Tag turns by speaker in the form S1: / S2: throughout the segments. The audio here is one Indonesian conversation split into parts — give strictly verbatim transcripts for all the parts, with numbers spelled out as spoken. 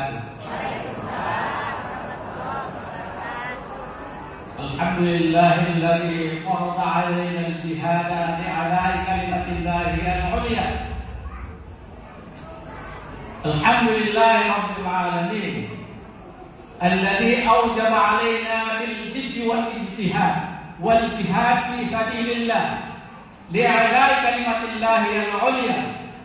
S1: wabarakatuh. Alhamdulillahilladzi farada 'alaina al-jihada li'ala'i kalimatillahi al-'ulya. Alhamdulillahi rabbil 'alamin. Alladzi awjaba 'alaina bil-jiddi wal-ijtihad wal-jihad fi sabilillah li'ala'i kalimatillahi al-'ulya.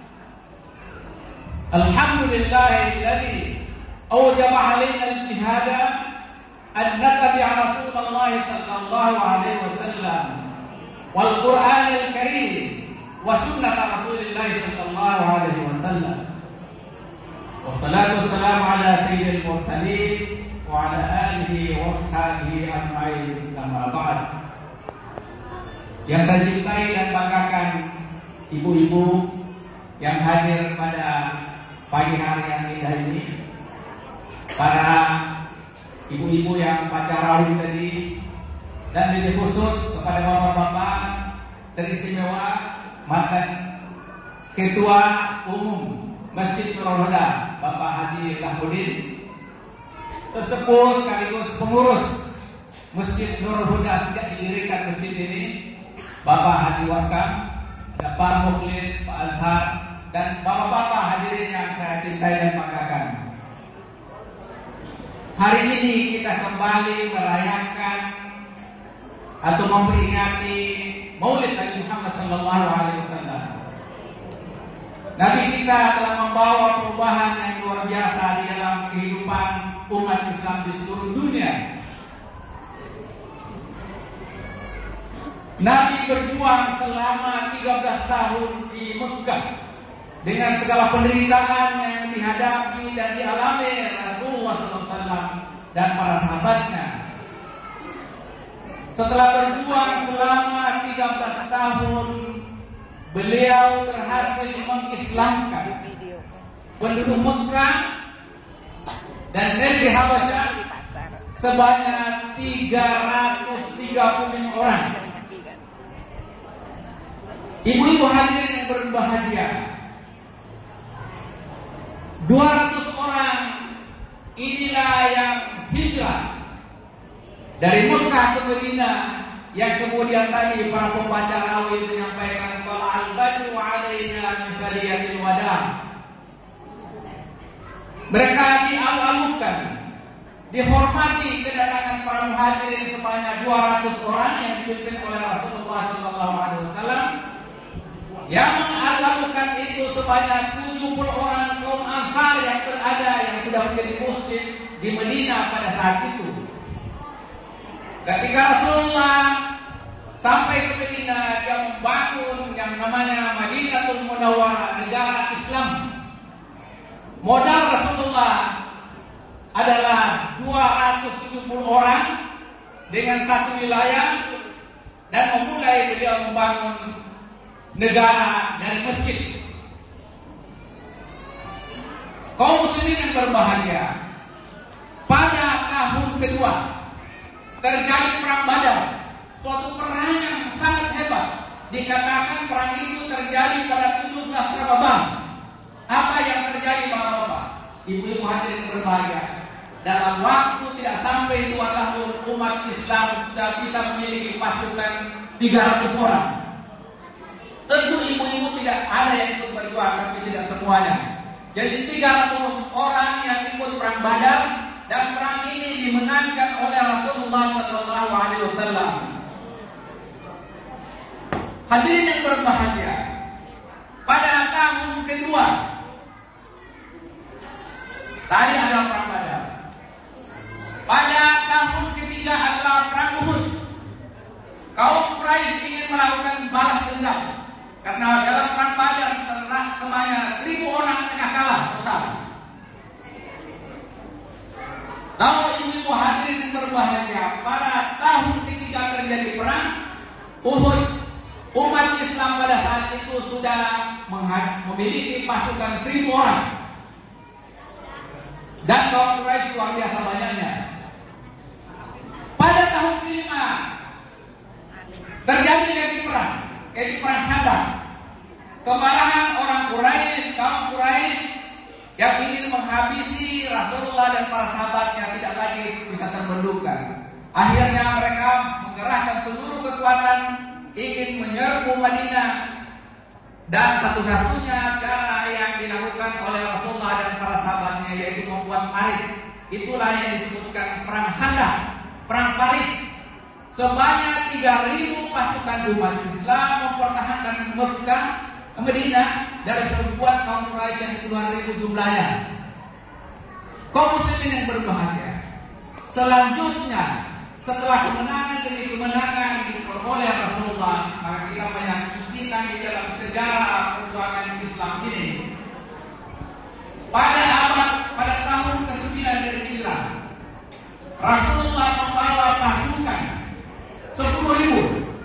S1: Alhamdulillahilladzi awjaba 'alaina al-jihada an nattabi'a Rasulullah sallallahu alaihi wasallam wal Qur'anil Karim wa sunnat Rasulillah sallallahu alaihi wasallam. Wassalatu wassalamu ala sayyidil mursalin wa ala alihi wa ashabihi ajma'in, amma ba'd. Yang saya cintai dan banggakan ibu-ibu yang hadir pada pagi hari yang indah ini, para ibu-ibu yang baca rawih tadi, dan lebih khusus kepada bapak-bapak teristimewa mantan Ketua Umum Masjid Nurul Huda Bapak Haji Lahudin, sesepuh sekaligus pengurus Masjid Nurul Huda sejak didirikan masjid ini, Bapak Haji Waskam, ada Pak Mukhlis, Pak Azhar, dan bapak-bapak hadirin yang saya cintai dan banggakan. Hari ini kita kembali merayakan atau memperingati Maulid Nabi Muhammad sallallahu alaihi wasallam. Nabi kita telah membawa perubahan yang luar biasa di dalam kehidupan umat Islam di seluruh dunia. Nabi berjuang selama tiga belas tahun di Mekah dengan segala penderitaan yang dihadapi dan dialami Rasulullah sallallahu alaihi wasallam dan para sahabatnya. Setelah berjuang selama tiga belas tahun, beliau berhasil mengislamkan penduduk Mekah dan negeri Habasyah sebanyak tiga ratus tiga puluh lima orang. Ibu-ibu hadirin yang berbahagia, dua ratus orang inilah yang hijrah dari Mekah ke Madinah, yang kemudian tadi para pembaca rawih menyampaikan qala al-badru 'alaina min sariyatil wada'. Mereka dialu-alukan, dihormati kedatangan para muhajirin sebanyak dua ratus orang yang dipimpin oleh Rasulullah sallallahu alaihi wasallam. Yang mengalukan itu sebanyak tujuh puluh orang kaum Ansar yang berada yang sudah menjadi muslim di Madinah pada saat itu. Ketika Rasulullah sampai ke Madinah, dia membangun yang namanya Madinatul Munawwarah, negara Islam. Modal Rasulullah adalah dua ratus tujuh puluh orang dengan satu wilayah, dan memulai beliau membangun negara dari masjid. Kaum muslimin yang berbahagia, pada tahun kedua terjadi perang Badar, suatu perang yang sangat hebat. Dikatakan perang itu terjadi pada tujuh belas Ramadan. Apa yang terjadi bapak-bapak, ibu-ibu hadirin berbahagia? Dalam waktu tidak sampai dua tahun, umat Islam sudah bisa memiliki pasukan tiga ratus orang. Tentu ibu-ibu tidak ada yang ikut berjuang, tapi tidak semuanya. Jadi tiga ratus orang yang ikut perang Badar, dan perang ini dimenangkan oleh Rasulullah sallallahu alaihi wasallam. Hadirin yang berbahagia, pada tahun kedua tadi adalah perang Badar. Pada tahun ketiga adalah perang Uhud. Kaum Quraisy ingin melakukan balas dendam, karena dalam perang Badar ternak sebanyak seribu orang tengah kalah total. Lalu ibu-ibu hadirin yang berbahagia, pada tahun ketiga terjadi perang Uhud. Umat Islam pada saat itu sudah memiliki pasukan seribu orang, dan kaum Quraisy luar biasa banyaknya. Pada tahun kelima terjadi lagi perang, yaitu perang Khandaq. Kemarahan orang Quraisy, kaum Quraisy yang ingin menghabisi Rasulullah dan para sahabatnya tidak lagi bisa terbendungkan. Akhirnya mereka mengerahkan seluruh kekuatan ingin menyerbu Madinah, dan satu-satunya cara yang dilakukan oleh Rasulullah dan para sahabatnya yaitu membuat parit. Itulah yang disebutkan perang Khandaq, perang parit. Sebanyak tiga ribu pasukan umat Islam mempertahankan Mekah, Madinah dari serbuan kaum Quraisy yang puluhan ribu jumlahnya. Kaum muslimin yang berbahagia. Selanjutnya, setelah kemenangan demi kemenangan diperoleh Rasulullah, maka kita menyaksikan di dalam sejarah perjuangan Islam ini. Pada abad pada tahun kesembilan dari Hijrah, Rasulullah membawa pasukan sepuluh ribu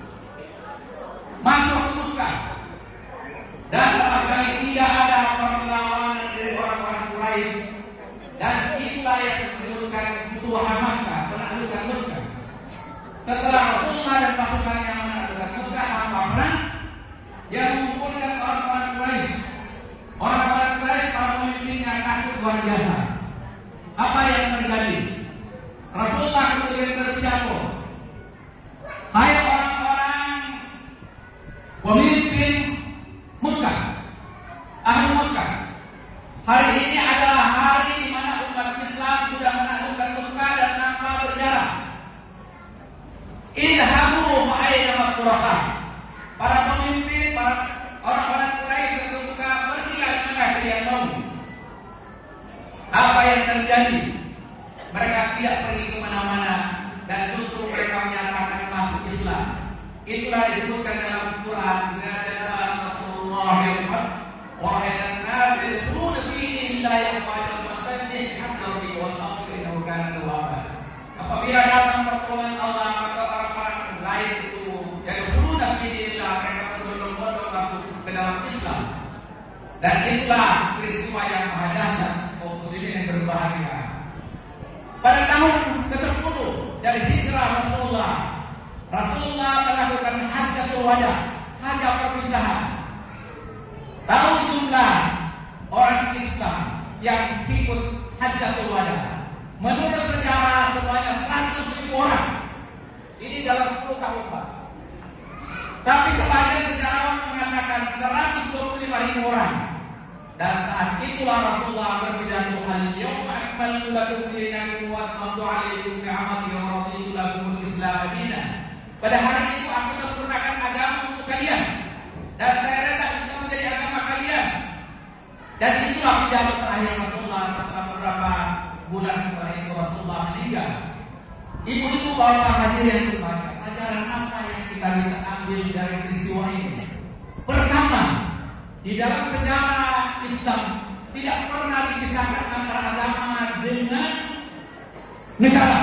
S1: masuk ke Mekah, dan sama sekali tidak ada perlawanan dari orang-orang Quraisy, dan itulah yang disebutkan Futuhan Makkah, penaklukan Mekah. Setelah Rasulullah dan pasukannya menaklukkan Mekah tanpa perang, dia mengumpulkan orang-orang Quraisy. Orang-orang Quraisy para pemimpinnya takut luar biasa. Apa yang terjadi? Rasulullah kemudian berpidato, "Hai orang-orang pemimpin Mekah, ahli Mekah, hari ini adalah hari di mana umat Islam sudah menaklukkan Mekah dan tanpa berjarak. Idhabu ma'aina maturafah." Para pemimpin, para orang-orang Quraisy berbuka pergi ke tengah kalian mau. Apa yang terjadi? Mereka tidak pergi kemana-mana dan justru mereka menyatakan masuk Islam. Itulah disebutkan dalam Quran, "Nada Rasulullah wahai an-nas yadkhuluna fi dinillahi afwajan fasabbih hamda rabbika wastaghfirhu innahu kana tawwaba." Apabila datang pertolongan Allah, maka orang-orang lain itu yang yadkhuluna fi dinillah, mereka berbondong-bondong masuk ke dalam Islam. Dan itulah peristiwa yang maha dahsyat kaum muslimin yang berbahagia. Pada tahun ke-sepuluh dari hijrah Rasulullah, Rasulullah melakukan hajjatul wada, hajat perpisahan. Tahu jumlah orang Islam yang ikut hajjatul wada? Menurut sejarah sebanyak seratus ribu orang. Ini dalam sepuluh tahun. Tapi sebagian sejarawan mengatakan seratus dua puluh lima ribu orang. Dan saat itulah Rasulullah berpidato, "Al-yawma akmaltu lakum dinakum wa atmamtu 'alaykum ni'mati wa raditu lakum al-Islam dinan." Pada hari itu aku sempurnakan agama untuk kalian, dan saya rela Islam menjadi agama kalian. Dan itulah pidato terakhir Rasulullah setelah beberapa bulan setelah itu Rasulullah meninggal. Ibu-ibu, bapak hadirin yang berbahagia, pelajaran apa yang kita bisa ambil dari peristiwa ini? Pertama, di dalam sejarah Islam tidak pernah dipisahkan antara agama dengan negara.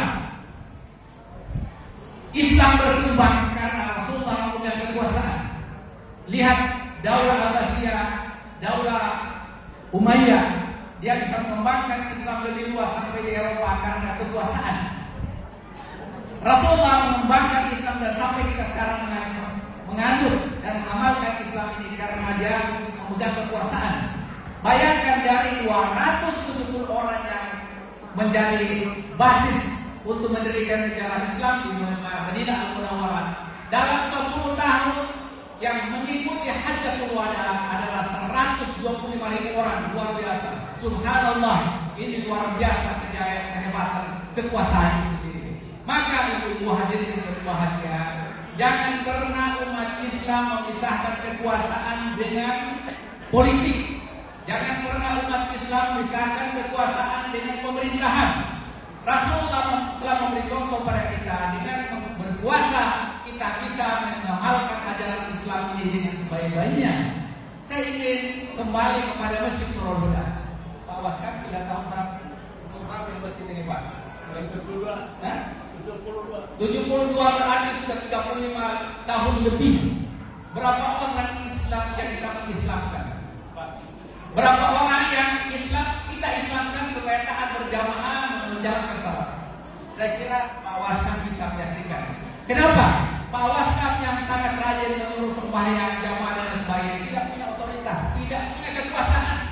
S1: Islam berkembang karena Rasulullah punya kekuasaan. Lihat Daulah Abbasiyah, Daulah Umayyah, dia bisa mengembangkan Islam lebih luas sampai di Eropa karena kekuasaan. Rasulullah mengembangkan Islam dan sampai kita sekarang menganut dan mengamalkan Islam ini karena dia memegang kekuasaan. Bayangkan dari dua ratus tujuh puluh orang yang menjadi basis untuk mendirikan negara Islam di Madinah Al-Munawwarah, dalam sepuluh tahun yang mengikuti hajjatul wada adalah seratus dua puluh lima ribu orang. Luar biasa. Subhanallah, ini luar biasa kejayaan, kehebatan, kekuasaan ini. Maka ibu-ibu hadirin yang berbahagia, jangan pernah umat Islam memisahkan kekuasaan dengan politik. Jangan pernah umat Islam memisahkan kekuasaan dengan pemerintahan. Rasulullah telah memberi contoh pada kita, dengan berkuasa kita bisa mengamalkan ajaran Islam ini dengan sebaik-baiknya. Saya ingin kembali kepada Masjid Nurul Huda. Pak Waskan sudah tahu berapa berapa yang masjid ini, Pak? tujuh puluh dua. Hah? tujuh puluh dua. tujuh puluh dua berarti sudah tiga puluh lima tahun lebih. Berapa orang Islam yang kita mengislamkan? Berapa orang yang Islam kita Islamkan supaya taat berjamaah menjalankan salat? Saya kira Pak Waskam bisa menyaksikan. Kenapa? Pak Waskam yang sangat rajin mengurus sembahyang jamaah dan sebagainya tidak punya otoritas, tidak punya kekuasaan.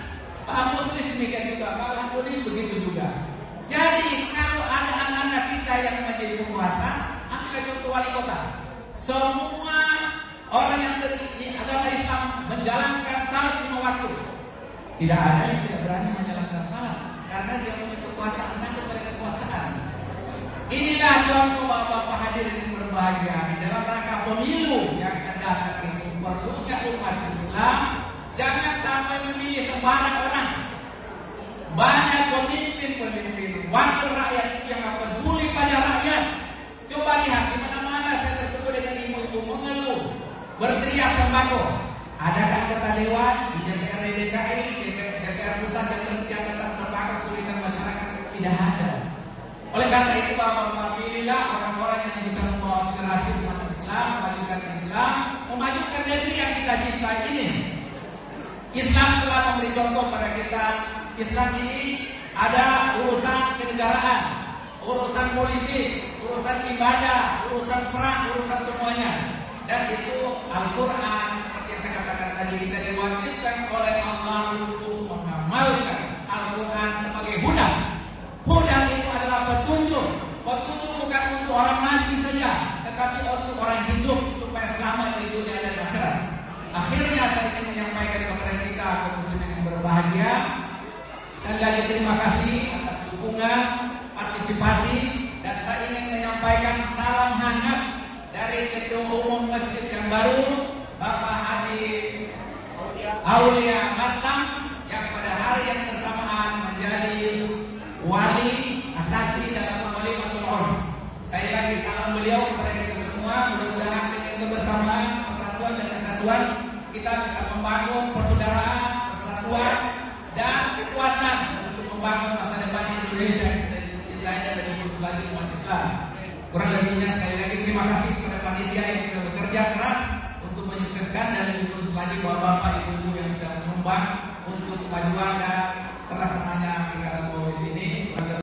S1: Pak Mulis demikian juga, Pak Mulis begitu juga. Jadi kalau ada anak-anak kita yang menjadi penguasa, ambil contoh wali kota. Semua orang yang di agama Islam menjalankan salat lima waktu. Tidak ada yang tidak berani menjalankan salat karena dia punya kekuasaan, takut pada kekuasaan. Inilah contoh bapak-bapak hadirin yang berbahagia di dalam rangka pemilu yang akan datang ini. Perlunya umat Islam jangan sampai memilih sembarang orang. Banyak pemimpin-pemimpin wakil rakyat yang peduli pada rakyat. Coba lihat di mana-mana saya bertemu dengan ibu-ibu mengeluh, berteriak sembako. Adakah anggota dewan di D P R D K I, D P R pusat yang berteriak tentang sembako kesulitan masyarakat? Tidak ada. Oleh karena itu bapak-bapak pilihlah orang-orang yang bisa membawa aspirasi umat Islam, memajukan Islam, memajukan negeri yang kita cintai ini. Islam telah memberi contoh pada kita. Islam ini ada urusan kenegaraan, urusan politik, urusan ibadah, urusan perang, urusan semuanya. Dan itu Al-Quran seperti yang saya katakan tadi, kita diwajibkan oleh Allah untuk mengamalkan Al-Quran sebagai huda. Huda itu adalah petunjuk. Petunjuk bukan untuk orang mati saja, tetapi untuk orang hidup supaya selamat di dunia dan akhirat. Akhirnya saya ingin menyampaikan kepada kita kaum muslimin yang berbahagia, dan dari terima kasih atas dukungan, partisipasi, dan saya ingin menyampaikan salam hangat dari Ketua Umum Masjid yang baru, Bapak Haji Aulia Matam, yang pada hari yang bersamaan menjadi wali asasi dalam wali Matul Urf. Sekali lagi salam beliau kepada kita semua. Mudah-mudahan dengan kebersamaan, persatuan dan kesatuan kita bisa membangun persaudaraan, persatuan dan kekuatan untuk membangun masa depan Indonesia dan dari bagi umat Islam. Kurang lebihnya sekali lagi terima kasih kepada panitia yang sudah bekerja keras untuk menyukseskan dan lebih lagi bapak-bapak ibu-ibu yang sudah menyumbang untuk kemajuan dan terlaksananya pilkada ini.